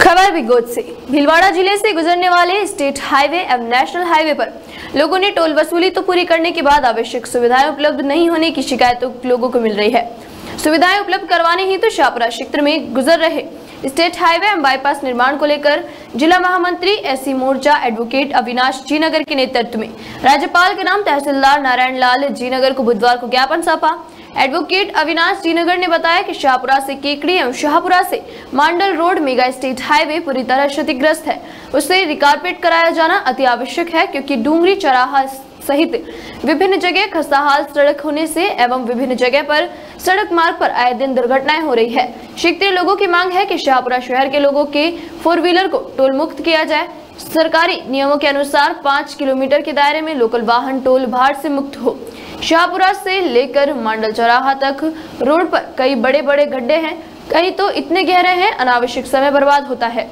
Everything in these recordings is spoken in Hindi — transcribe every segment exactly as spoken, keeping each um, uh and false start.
खबर विगोद से। भीलवाड़ा जिले से गुजरने वाले स्टेट हाईवे एवं नेशनल हाईवे पर लोगों ने टोल वसूली तो पूरी करने के बाद आवश्यक सुविधाएं उपलब्ध नहीं होने की शिकायतों लोगों को मिल रही है। सुविधाएं उपलब्ध करवाने ही तो शाहपुरा क्षेत्र में गुजर रहे स्टेट हाईवे एवं बाईपास निर्माण को लेकर जिला महामंत्री एससी मोर्चा एडवोकेट अविनाश जीनगर के नेतृत्व में राज्यपाल के नाम तहसीलदार नारायण लाल जीनगर को बुधवार को ज्ञापन सौंपा। एडवोकेट अविनाश जीनगर ने बताया कि शाहपुरा से केकड़ी एवं शाहपुरा से Mandal road mega state highway पूरी तरह क्षतिग्रस्त है। उसे रिकारपेट कराया जाना अति आवश्यक है, क्योंकि डूंगरी चौराहा सहित विभिन्न जगह खस्ताहाल सड़क होने से एवं विभिन्न जगह पर सड़क मार्ग पर आए दिन दुर्घटनाएं हो रही है। क्षेत्रीय लोगों की मांग है कि शाहपुरा शहर के लोगों के फोर व्हीलर को टोल मुक्त किया जाए। सरकारी नियमों के अनुसार पाँच किलोमीटर के दायरे में लोकल वाहन टोल भार से मुक्त हो। शाहपुरा से लेकर मांडल चौराहा तक रोड पर कई बड़े बड़े गड्ढे हैं, कहीं तो इतने गहरे हैं अनावश्यक समय बर्बाद होता है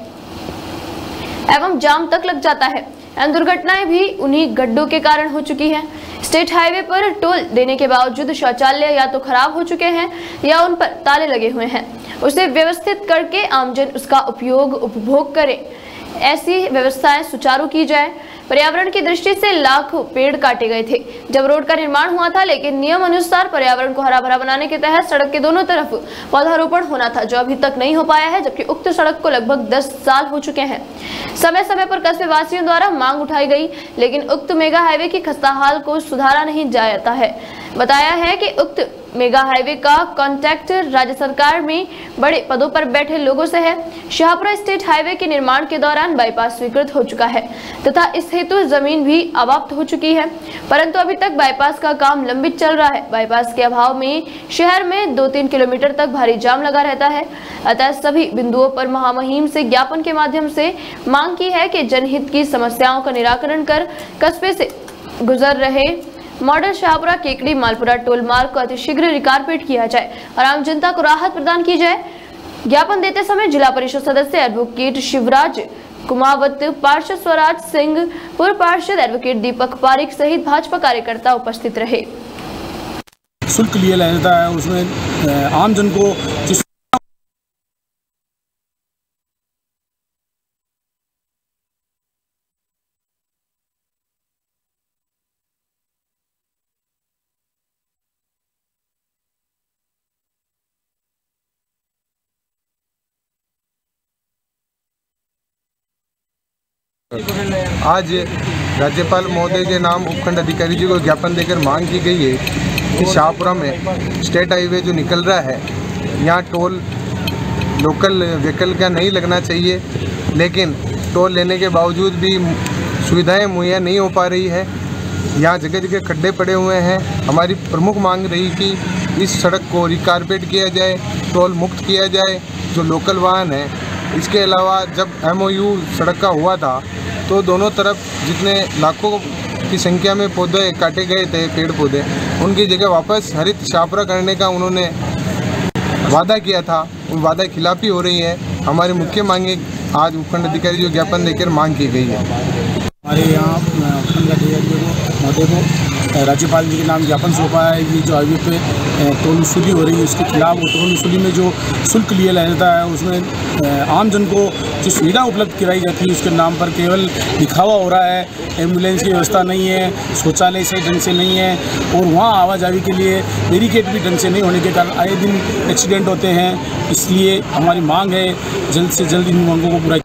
एवं जाम तक लग जाता है। एवं दुर्घटनाएं भी उन्हीं गड्ढों के कारण हो चुकी हैं। स्टेट हाईवे पर टोल देने के बावजूद शौचालय या तो खराब हो चुके हैं या उन पर ताले लगे हुए हैं। उसे व्यवस्थित करके आमजन उसका उपयोग उपभोग करे, ऐसी व्यवस्थाएं सुचारू की जाए। पर्यावरण की दृष्टि से लाखों पेड़ काटे गए थे जब रोड का निर्माण हुआ था, लेकिन नियम अनुसार पर्यावरण को हरा भरा बनाने के तहत सड़क के दोनों तरफ पौधारोपण होना था, जो अभी तक नहीं हो पाया है, जबकि उक्त सड़क को लगभग दस साल हो चुके हैं। समय समय पर कस्बे वासियों द्वारा मांग उठाई गई, लेकिन उक्त मेगा हाईवे की खस्ताहाल को सुधारा नहीं जाता है। बताया है कि उक्त मेगा हाईवे का कॉन्टैक्ट राज्य सरकार में बड़े पदों पर बैठे लोगों से है। शाहपुरा स्टेट हाईवे के निर्माण के दौरान बाईपास स्वीकृत हो चुका है तथा इस हेतु जमीन भी अवाप्त हो चुकी है, परंतु अभी तक बाईपास का काम लंबित चल रहा है। बाईपास के अभाव में शहर में दो तीन किलोमीटर तक भारी जाम लगा रहता है। अतः सभी बिंदुओं पर महामहिम से ज्ञापन के माध्यम से मांग की है कि जनहित की समस्याओं का निराकरण कर कस्बे से गुजर रहे मॉडल शाहपुरा केकड़ी मालपुरा टोल मार्ग को अतिशीघ्र रिकारपेट किया जाए और आम जनता को राहत प्रदान की जाए। ज्ञापन देते समय जिला परिषद सदस्य एडवोकेट शिवराज कुमावत, पार्षद स्वराज सिंह, पूर्व पार्षद एडवोकेट दीपक पारिक सहित भाजपा कार्यकर्ता उपस्थित रहे। शुल्क लिया जाता है, उसमें आम जन को जिस आज राज्यपाल महोदय के नाम उपखंड अधिकारी जी को ज्ञापन देकर मांग की गई है कि शाहपुरा में स्टेट हाईवे जो निकल रहा है, यहाँ टोल लोकल व्हीकल का नहीं लगना चाहिए, लेकिन टोल लेने के बावजूद भी सुविधाएं मुहैया नहीं हो पा रही है। यहाँ जगह जगह खड्डे पड़े हुए हैं। हमारी प्रमुख मांग रही कि इस सड़क को रिकारपेट किया जाए, टोल मुक्त किया जाए जो लोकल वाहन है। इसके अलावा जब एमओयू सड़क का हुआ था तो दोनों तरफ जितने लाखों की संख्या में पौधे काटे गए थे, पेड़ पौधे, उनकी जगह वापस हरित शाहपुरा करने का उन्होंने वादा किया था। उन वादा खिलाफी हो रही है। हमारी मुख्य मांगे आज उपखंड अधिकारी जो ज्ञापन देकर मांग की गई है। हमारे यहाँ उपखंड अधिकारी महोदय को राज्यपाल जी के नाम ज्ञापन सौंपा है। ये जो हाईवे पे टोल वसूली हो रही है उसके खिलाफ, टोल वसूली में जो शुल्क लिया जाता है उसमें आम जन को जो सुविधा उपलब्ध कराई जाती है उसके नाम पर केवल दिखावा हो रहा है। एम्बुलेंस की व्यवस्था नहीं है, शौचालय सही ढंग से नहीं है और वहाँ आवाजाही के लिए बैरिकेड भी ढंग से नहीं होने के कारण आए दिन एक्सीडेंट होते हैं। इसलिए हमारी मांग है जल्द से जल्द इन मांगों को पूरा